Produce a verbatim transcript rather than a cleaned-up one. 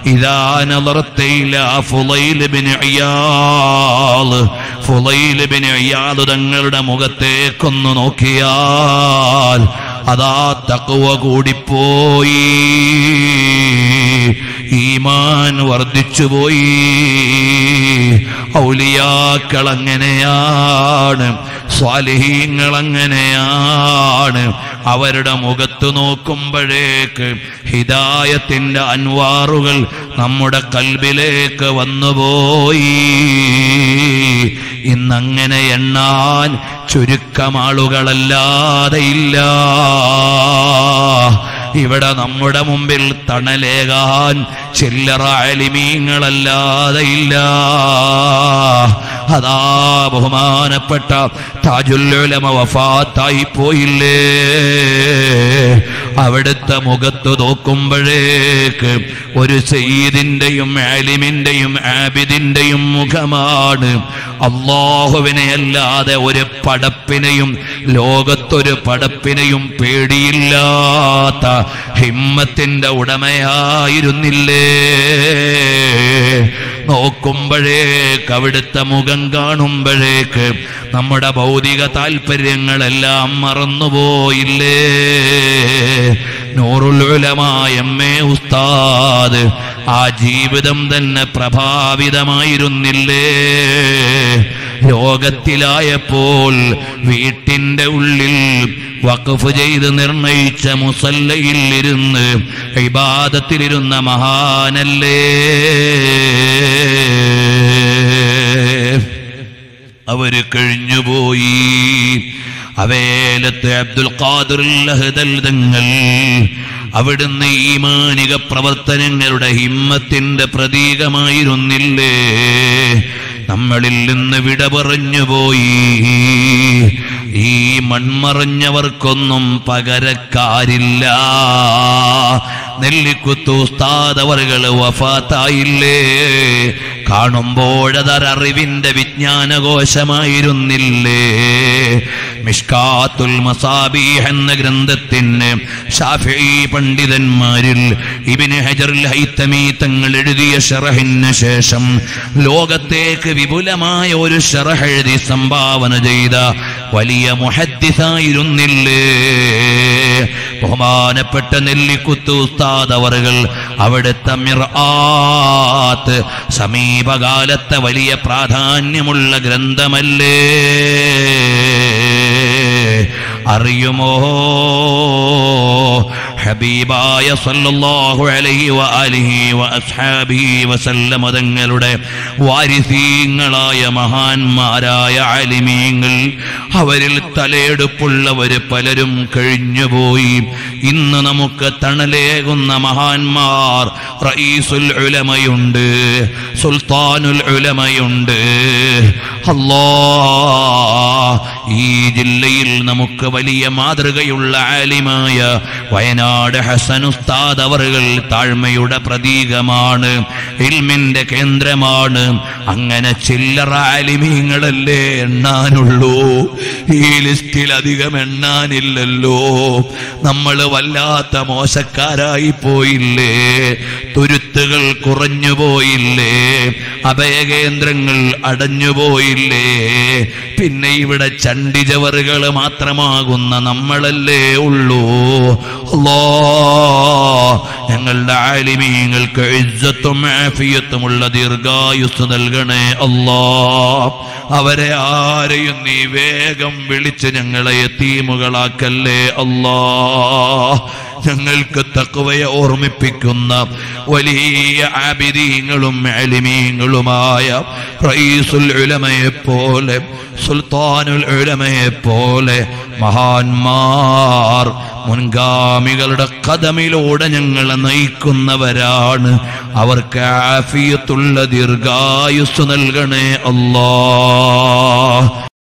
ഇദാ നളറത ഇലാ ഫുളൈൽ ഇബ്നു ഇയാദ് ഫുളൈൽ ഇബ്നു ഇയാദ് തങ്ങളുടെ മുഖത്തേക്കൊന്ന് നോക്കിയാൽ അതാ തഖ്വ കൂടിപ്പോയി, ഈമാൻ വർദ്ധിച്ചുപോയി. ഔലിയാക്കൾ അങ്ങനെയാണ്, സ്വാലിഹീങ്ങൾ അങ്ങനെയാണ്. അവരുടെ മുഖത്ത് നോക്കുമ്പോഴേക്ക് ഹിദായത്തിന്റെ അൻവാറുകൾ നമ്മുടെ കൽബിലേക്ക് വന്നുപോയി. ഇന്നങ്ങനെ എണ്ണാൻ ചുരുക്കം ആളുകളല്ലാതെ ഇല്ല. ഇവിടെ നമ്മുടെ മുമ്പിൽ തണലേകാൻ ചില്ലറ ആലിമീങ്ങളല്ലാതെ ഇല്ല. അതാ ബഹുമാനപ്പെട്ട താജുൽ ഉലമ വഫാത്തായി പോയില്ലേ, അവിടുത്തെ മുഖത്ത് നോക്കുമ്പോഴേക്ക് ഒരു സയ്യിദിന്റെയും ആലിമിന്റെയും ആബിദിന്റെയും മുഖമാണ്. അല്ലാഹുവിനെ അല്ലാതെ ഒരു പടപ്പിനെയും ലോകത്തൊരു പടപ്പിനെയും പേടിയില്ലാത്ത ഹിമ്മത്തിന്റെ ഉടമയായിരുന്നില്ലേ. നോക്കുമ്പോഴേക്ക് അവിടുത്തെ മുഖം കാണുമ്പോഴേക്ക് നമ്മുടെ ഭൗതിക താല്പര്യങ്ങളെല്ലാം മറന്നുപോയില്ലേ. നൂറുൽ ഉലമ എം എ ഉസ്താദ് ആ ജീവിതം തന്നെ പ്രഭാവിതമായിരുന്നില്ലേ. ലോകത്തിലായപ്പോൾ വീട്ടിന്റെ ഉള്ളിൽ വഖഫ് ചെയ്ത് നിർണയിച്ച മുസല്ലയിൽ ഇരുന്ന് ഇബാദത്തിലിരുന്ന മഹാനല്ലേ. അവര് കഴിഞ്ഞുപോയി. അവേലത്ത് അബ്ദുൽ ഖാദിർ ലഹദൽ തങ്ങൾ അവിടുന്ന് ഈമാനിക പ്രവർത്തനങ്ങളുടെ ഹിമ്മത്തിന്റെ പ്രതീകമായിരുന്നില്ലേ. നമ്മളിൽ നിന്ന് വിട പറഞ്ഞുപോയി. ഈ മൺമറഞ്ഞവർക്കൊന്നും പകരക്കാരില്ല. നെല്ലിക്കുത്ത് ഉസ്താദ് അവർകൾ വഫാത്തായില്ലേ. കാണുമ്പോഴതറിവിന്റെ വിജ്ഞാനകോശമായിരുന്നില്ലേ. മിഷ്കാത്തുൽ മസാബീഹ് എന്ന ഗ്രന്ഥത്തിന് ശാഫിഈ പണ്ഡിതന്മാരിൽ ഇബ്നു ഹജറുൽ ഹൈതമി തങ്ങൾ എഴുതിയ ശറഹിന് ശേഷം ലോകത്തേക്ക് വിപുലമായ ഒരു ശറഹ് എഴുതി സംഭാവന ചെയ്ത വലിയ മുഹദ്ദിസായിരുന്നില്ലേ ബഹുമാനപ്പെട്ട നെല്ലിക്കുത്ത് ഉസ്താദ് അവർകൾ. അവിടുത്തെ മിർആത്ത് സമീപകാലത്തെ വലിയ പ്രാധാന്യമുള്ള ഗ്രന്ഥമല്ലേ. അറിയുമോ ഹബീബായ സല്ലല്ലാഹു അലൈഹി വആലിഹി വഅസ്ഹാബിഹി വസല്ലം തങ്ങളുടെ വാരിസീങ്ങളായ മഹാന്മാരായ ആലിമീങ്ങൾ, അവരിൽ തലയെടുപ്പുള്ളവര് പലരും കഴിഞ്ഞുപോയി. ഇന്ന് നമുക്ക് തണലേകുന്ന മഹാന്മാർ റഈസുൽ ഉലമയുണ്ട്, സുൽത്താനുൽ ഉലമയുണ്ട്. അല്ലാഹ് ഈ ജില്ലയിൽ നമുക്ക് വലിയ മാതൃകയുള്ള ആലിമായ വയനാട് ഹസൻ ഉസ്താദ് അവർകൾ താഴ്മയുടെ പ്രതീകമാണ്, ഇൽമിന്റെ കേന്ദ്രമാണ്. അങ്ങനെ ചില്ലറ ആലിമീങ്ങളല്ലേ എണ്ണാനുള്ളൂ, ഈ ലിസ്റ്റിൽ അധികം എണ്ണാനില്ലല്ലോ. നമ്മൾ വല്ലാത്ത മോശക്കാരായി പോയില്ലേ, തുരുത്തുകൾ കുറഞ്ഞുപോയില്ലേ, അഭയകേന്ദ്രങ്ങൾ അടഞ്ഞുപോയില്ലേ. പിന്നെ ഇവിടെ ചണ്ടിജവറുകൾ മാത്രമാകുന്ന നമ്മളല്ലേ ഉള്ളൂ. അല്ലാഹ് ഞങ്ങളുടെ ആലിമീങ്ങൾക്ക് ഇസ്സത്തും ആഫിയത്തുമുള്ള ദീർഘായുസ് നൽകണേ അല്ലാഹ്. അവരെ ആരെയും നീ വേഗം വിളിച്ച് ഞങ്ങളെ യതീമുകളാക്കല്ലേ അല്ലാഹ്. ഞങ്ങൾക്ക് തഖ്വയെ ഓർമ്മിപ്പിക്കുന്ന വലിയ ആബിദീങ്ങളും ആലിമീങ്ങളുമായ റഈസുൽ ഉലമയെ പോലെ, സുൽത്താനുൽ ഉലമയെ പോലെ മഹാന്മാർ മുൻഗാമികളുടെ ഖദമിലൂടെ ഞങ്ങളെ നയിക്കുന്നവരാണ്. അവർക്ക് ആഫിയത്തുള്ള ദീർഘായുസ് നൽകണേ അല്ലാഹ്.